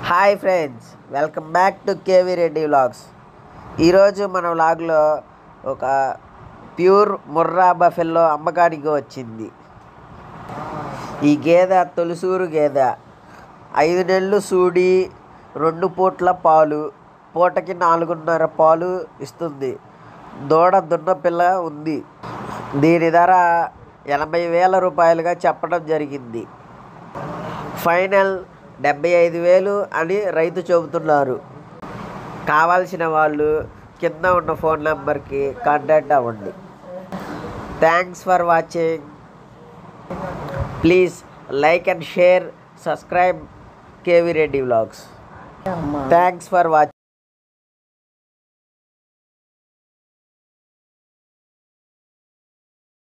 Hi friends, welcome back to kvreddy vlogs. ఈరోజు మన వ్లాగ్లో ఒక ప్యూర్ ముర్రా బఫెల్లో అమ్మకానికి వచ్చింది. ఈ గేదె తొలిసూరు గేదె, 5 నెలలు సూడి, 2 పూట్ల పాలు, పూటకి 4.5 పాలు ఇస్తుంది. దూడ దున్నపిల్ల ఉంది. దీని ధర 80,000 రూపాయలుగా చెప్పడం జరిగింది. ఫైనల్ 75,000 అని రైతు చెబుతున్నారు. కావాల్సిన వాళ్ళు కింద ఉన్న ఫోన్ నెంబర్కి కాంటాక్ట్ అవ్వండి. Thanks for watching. Please like and share, subscribe kvreddy vlogs. Thanks for watching.